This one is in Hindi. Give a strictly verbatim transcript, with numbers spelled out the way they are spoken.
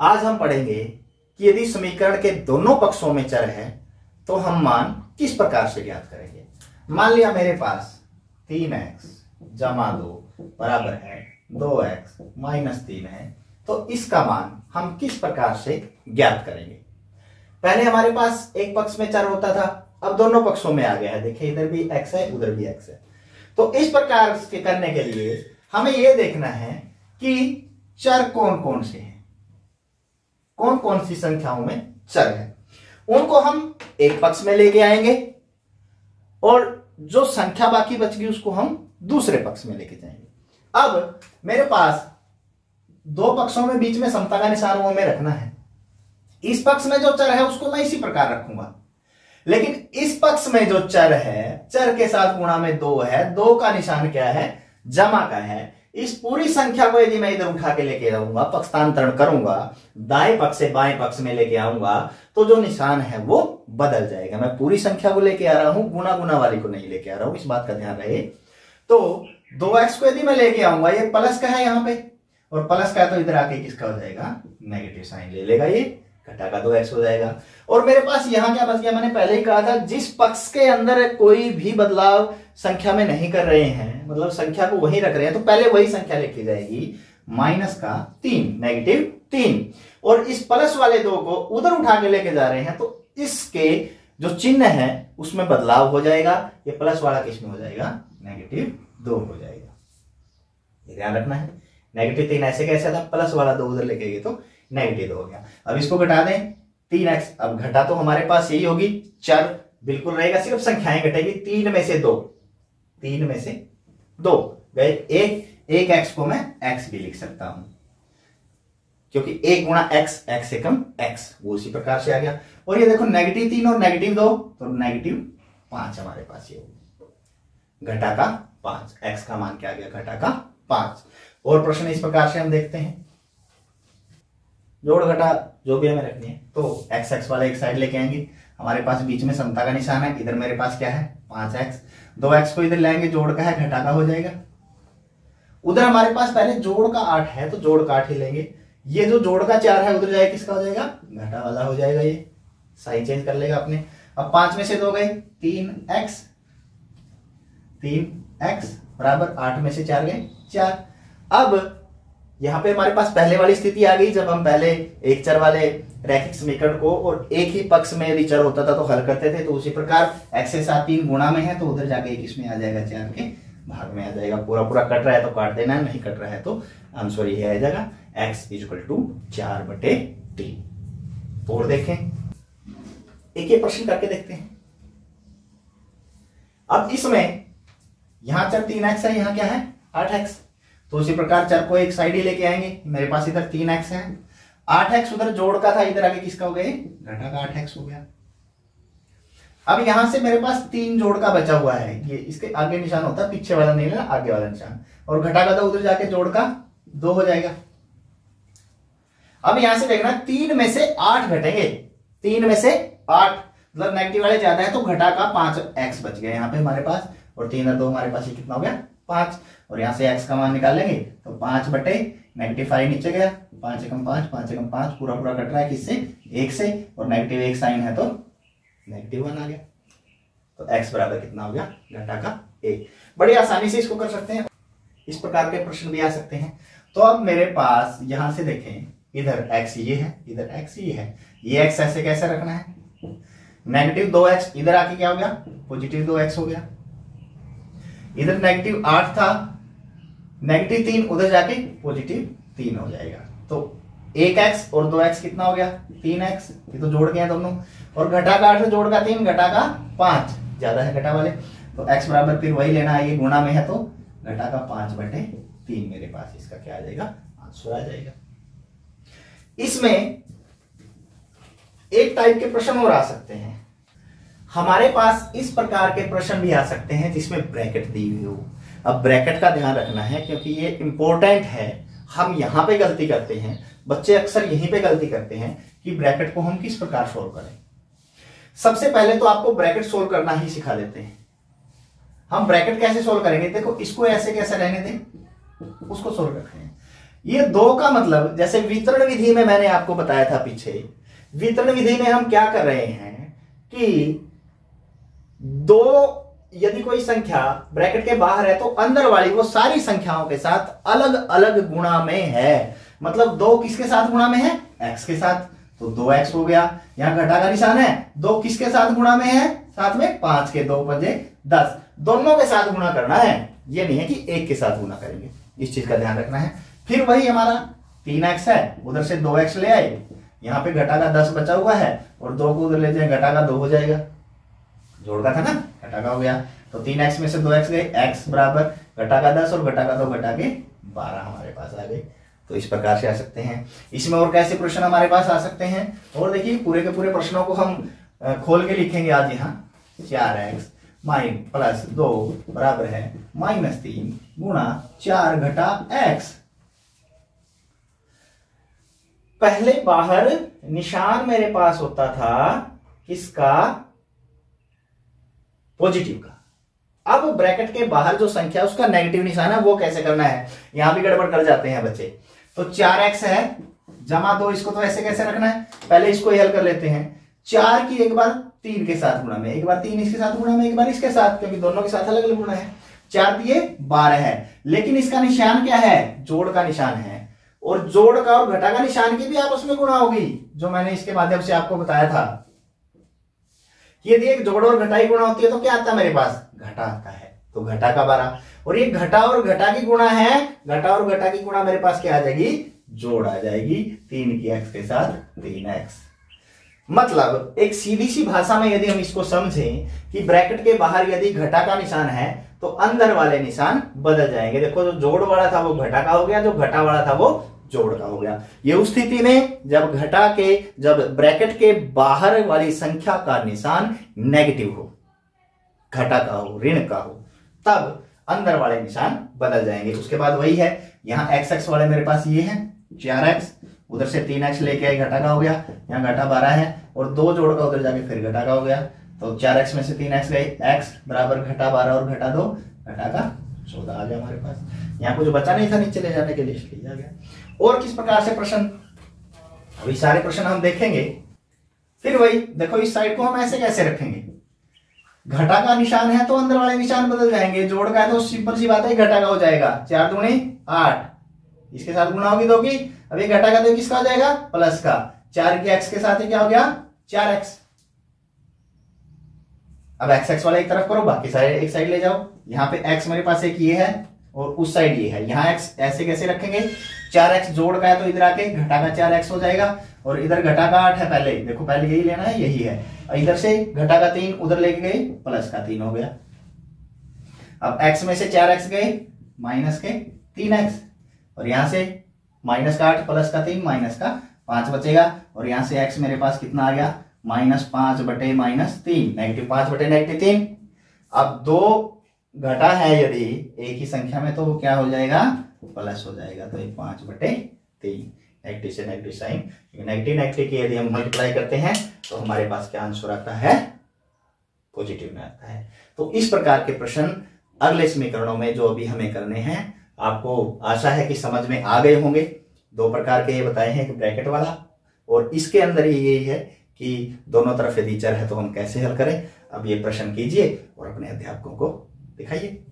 आज हम पढ़ेंगे कि यदि समीकरण के दोनों पक्षों में चर है तो हम मान किस प्रकार से ज्ञात करेंगे। मान लिया मेरे पास तीन एक्स जमा दो बराबर है दो एक्स माइनस तीन है, तो इसका मान हम किस प्रकार से ज्ञात करेंगे। पहले हमारे पास एक पक्ष में चर होता था, अब दोनों पक्षों में आ गया है। देखिए इधर भी x है उधर भी x है। तो इस प्रकार के करने के लिए हमें यह देखना है कि चर कौन कौन से हैं, कौन कौन सी संख्याओं में चर है, उनको हम एक पक्ष में लेके आएंगे और जो संख्या बाकी बच गई उसको हम दूसरे पक्ष में लेके जाएंगे। अब मेरे पास दो पक्षों में बीच में समता का निशान वो में रखना है। इस पक्ष में जो चर है उसको मैं इसी प्रकार रखूंगा, लेकिन इस पक्ष में जो चर है, चर के साथ गुणा में दो है, दो का निशान क्या है, जमा का है। इस पूरी संख्या को यदि मैं इधर उठा के लेके जाऊंगा, पक्षांतरण करूंगा, दाएं पक्ष से बाएं पक्ष में लेके आऊंगा, तो जो निशान है वो बदल जाएगा। मैं पूरी संख्या को लेके आ रहा हूं, गुना गुना वाली को नहीं लेके आ रहा हूं, इस बात का ध्यान रहे। तो दो एक्स को यदि मैं लेके आऊंगा, ये प्लस का है यहाँ पे, और प्लस का तो इधर आके किसका हो जाएगा, नेगेटिव साइन ले लेगा, ये घटा का दो एक्स हो जाएगा। और मेरे पास यहां क्या बच गया, मैंने पहले ही कहा था, जिस पक्ष के अंदर कोई भी बदलाव संख्या में नहीं कर रहे हैं, मतलब संख्या को वही रख रहे हैं, तो पहले वही संख्या लिखी जाएगी, माइनस का तीन, नेगेटिव तीन। और इस प्लस वाले दो को उधर उठा के लेके जा रहे हैं, तो इसके जो चिन्ह है उसमें बदलाव हो जाएगा। ये प्लस वाला किस में हो जाएगा, नेगेटिव दो हो जाएगा। ये ध्यान रखना है। नेगेटिव तीन ऐसे कैसे था, प्लस वाला दो उधर लेके गए तो नेगेटिव दो हो गया। अब इसको घटा दें, तीन एक्स, अब घटा तो हमारे पास यही होगी, चर बिल्कुल रहेगा, सिर्फ संख्याएं घटेगी। तीन में से दो, तीन में से दो गए एक, एक एक्स को मैं एक्स भी लिख सकता हूं, क्योंकि एक गुणा एक्स, एक्स से कम एक्स, वो उसी प्रकार से आ गया। और ये देखो नेगेटिव तीन और नेगेटिव दो, तो नेगेटिव पांच हमारे पास ये घटा का पांच, एक्स का मान क्या आ गया, घटा का पांच। और प्रश्न इस प्रकार से हम देखते हैं, जोड़ घटा जो भी हमें रखनी है, तो एक्स एक्स वाले एक साइड लेके आएंगे, हमारे पास बीच में समता का निशान है, इधर मेरे पास क्या है, पांच एक्स, दो एक्स को इधर लाएंगे, जोड़ का है, घटा का हो जाएगा। उधर हमारे पास पहले जोड़ का आठ है, तो जोड़ का आठ ही लेंगे। ये जो जोड़ का चार है उधर जाए किसका हो जाएगा, घटा वाला हो जाएगा, ये साइन चेंज कर लेगा अपने। अब पांच में से दो गए, तीन एक्स, तीन एक्स बराबर आठ में से चार गए चार। अब यहां पे हमारे पास पहले वाली स्थिति आ गई, जब हम पहले एक चर वाले रैखिक समीकरण को और एक ही पक्ष में यदि चर होता था तो हल करते थे, तो उसी प्रकार एक्स के साथ तीन गुणा में है, तो उधर जाके एक इसमें आ जाएगा, चार के भाग में आ जाएगा। पूरा पूरा कट रहा है तो काट देना, नहीं कट रहा है तो आंसर ये आ जाएगा, एक्स इक्वल टू चार बटे तीन। और देखें, एक ये प्रश्न करके देखते हैं। अब इसमें यहां चर तीन एक्स है, यहां क्या है, आठ एक्स, तो उसी प्रकार चर को एक साइड ही लेके आएंगे। मेरे पास इधर तीन एक्स है, आठ एक्स उधर जोड़ का था, इधर आगे किसका हो गया, घटा का आठ एक्स हो गया। अब यहां से मेरे पास तीन जोड़ का बचा हुआ है, ये इसके आगे निशान होता है, पीछे वाला नहीं लेना, आगे वाला निशान, और घटा का तो उधर जाके जोड़ का दो हो जाएगा। अब यहां से देखना, तीन में से आठ घटेंगे, तीन में से आठ, मतलब नेगेटिव वाले ज्यादा है, तो घटा का पांच एक्स बच गया यहाँ पे हमारे पास, और तीन और दो हमारे पास ये कितना हो गया, पांच। और यहां से एक्स का मान निकाल लेंगे, तो पांच बटे नेगेटिव फाइव नीचे गया, पांच एकम पांच, पांच एकम पांच, पूरा पूरा कट रहा है किससे, एक से, और नेगेटिव एक साइन है तो नेगेटिव वन आ गया। तो एक्स बराबर कितना हो गया, घटा का एक। बड़ी आसानी से इसको कर सकते हैं, इस प्रकार के प्रश्न भी आ सकते हैं। तो अब मेरे पास यहां से देखें, इधर एक्स ये है, इधर एक्स ये है, ये एक्स ऐसे कैसे रखना है, नेगेटिव दो एक्स, इधर आके क्या हो गया, पॉजिटिव दो एक्स हो गया। इधर नेगेटिव आठ था, नेगेटिव तीन, उधर जाके पॉजिटिव तीन हो जाएगा। तो एक एक्स और दो एक्स कितना हो गया, तीन एक्स, ये तो जोड़ गए दोनों, और घटा का आठ जोड़ का तीन, घटा का पांच, ज्यादा है घटा वाले, तो एक्स बराबर फिर वही लेना है, ये गुणा में है तो घटा का पांच बटे तीन मेरे पास इसका क्या आ जाएगा, आंसर आ जाएगा। इसमें एक टाइप के प्रश्न और आ सकते हैं, हमारे पास इस प्रकार के प्रश्न भी आ सकते हैं जिसमें ब्रैकेट दी हुई हो। अब ब्रैकेट का ध्यान रखना है, क्योंकि ये इंपॉर्टेंट है, हम यहां पे गलती करते हैं, बच्चे अक्सर यहीं पे गलती करते हैं कि ब्रैकेट को हम किस प्रकार सोल्व करें। सबसे पहले तो आपको ब्रैकेट सोल्व करना ही सिखा देते हैं। हम ब्रैकेट कैसे सोल्व करेंगे, देखो इसको ऐसे कैसे रहने दें, उसको सोल्व करते हैं। ये दो का मतलब, जैसे वितरण विधि में मैंने आपको बताया था पीछे, वितरण विधि में हम क्या कर रहे हैं कि दो यदि कोई संख्या ब्रैकेट के बाहर है तो अंदर वाली वो सारी संख्याओं के साथ अलग अलग गुणा में है। मतलब दो किसके साथ गुणा में है? x के साथ, तो दो एक्स हो गया। यहां घटा का निशान है, दो किसके साथ गुणा में है? साथ में पांच के दो पंजे दस, दोनों के साथ गुणा करना है, ये नहीं है कि एक के साथ गुणा करेंगे, इस चीज का ध्यान रखना है। फिर वही हमारा तीन एक्स है, उधर से दो एक्स ले आए, यहाँ पे घटा का दस बचा हुआ है और दो को उधर ले जाए, घटा का दो हो जाएगा, जोड़ का था ना, घटा का हो गया। तो तीन एक्स में से दो एक्स गए, x बराबर घटा का दस और घटा का दो घटा के बारह हमारे पास आ गए। तो इस प्रकार से आ सकते हैं। इसमें और कैसे प्रश्न हमारे पास आ सकते हैं? और देखिए पूरे के पूरे प्रश्नों को हम खोल के लिखेंगे आज यहाँ। चार एक्स माइन प्लस दो बराबर है माइनस तीन गुणा चार घटा एक्स। पहले बाहर निशान मेरे पास होता था किसका? पॉजिटिव का। अब ब्रैकेट के बाहर जो संख्या उसका नेगेटिव निशान है, वो कैसे करना है? यहां भी गड़बड़ कर जाते हैं बच्चे। तो चार एक्स है जमा दो, इसको तो ऐसे कैसे रखना है? पहले इसको ही हल कर लेते हैं। चार की एक बार तीन के साथ गुणा में, एक बार तीन इसके साथ गुणा में, एक बार इसके साथ, क्योंकि दोनों के साथ अलग अलग गुणा है। चार दिए बारह है, लेकिन इसका निशान क्या है? जोड़ का निशान है। और जोड़ का और घटा का निशान की भी आपस में गुणा होगी, जो मैंने इसके माध्यम से आपको बताया था। यदि एक जोड़ और घटा की गुणा होती है तो क्या आता है मेरे पास? घटा आता है। तो घटा का बारह, और ये घटा और घटा की गुणा है, घटा और घटा की गुणा मेरे पास क्या आ जाएगी? जोड़ आ जाएगी। तीन की एक्स के साथ तीन एक्स। मतलब एक सीधी सी भाषा में यदि हम इसको समझें कि ब्रैकेट के बाहर यदि घटा का निशान है तो अंदर वाले निशान बदल जाएंगे। देखो जो जोड़ वाला था वो घटा का हो गया, जो घटा वाला था वो जोड़ का हो गया। ये उस स्थिति में जब घटा के जब ब्रैकेट के बाहर वाली संख्या का निशान नेगेटिव हो, घटा का हो, ऋण का हो, तब अंदर वाले निशान बदल जाएंगे। उसके बाद वही है, यहाँ एक्स एक्स वाले मेरे पास ये है चार एक्स, उधर से तीन एक्स लेके आए, घटा का हो गया। यहाँ घटा बारह है और दो जोड़ का उधर जाके फिर घटा का हो गया। तो चार एक्स में से तीन एक्स गए, एक्स बराबर घटा बारह और घटा दो, घटा का चौदह आ गया हमारे पास। यहाँ को जो बचा नहीं था नीचे ले जाने के लिए इसलिए आ गया। और किस प्रकार से प्रश्न, अभी सारे प्रश्न हम देखेंगे। फिर वही देखो, इस साइड को हम ऐसे कैसे रखेंगे? घटा का निशान है तो अंदर वाले निशान बदल जाएंगे, जोड़ का है तो सिंपल सी बात है घटा का हो जाएगा। चार दूनी आठ, इसके साथ गुणा होगी दो की, अब ये घटा का दो किसका हो जाएगा? प्लस का। चार के एक्स के साथ ही क्या हो गया? चार एक्स। अब एक्स एक्स वाला एक तरफ करो, बाकी सारे एक साइड ले जाओ। यहाँ पे एक्स मेरे पास एक ये है और उस साइड ये है। यहाँ एक्स ऐसे कैसे रखेंगे? चार एक्स जोड़ का है तो इधर आके घटा का चार एक्स हो जाएगा, और इधर घटा का आठ है, पहले देखो पहले यही लेना है, यही है। इधर से घटा का तीन उधर लेके गए, प्लस का तीन हो गया। अब एक्स में से चार एक्स गए, माइनस के तीन एक्स, और यहां से माइनस का आठ प्लस का तीन, माइनस का पांच बचेगा। और यहां से एक्स मेरे पास कितना आ गया? माइनस पांच बटे माइनस तीन, नेगेटिव पांच बटे नेगेटिव तीन। अब दो घटा है यदि एक ही संख्या में तो वो क्या हो जाएगा? प्लस हो जाएगा। तो एक पांच बटे तीन, नेगेटिव से नेगेटिव साइन, नेगेटिव नेगेटिव की यदि हम मल्टीप्लाई करते हैं तो हमारे पास क्या आंसर आता है? पॉजिटिव में आता है। तो इस प्रकार के प्रश्न अगले समीकरणों में जो अभी हमें करने हैं, आपको आशा है कि समझ में आ गए होंगे। दो प्रकार के ये बताए हैं, कि ब्रैकेट वाला, और इसके अंदर ही यही है कि दोनों तरफ यदि चर है तो हम कैसे हल करें। अब ये प्रश्न कीजिए और अपने अध्यापकों को दिखाइए।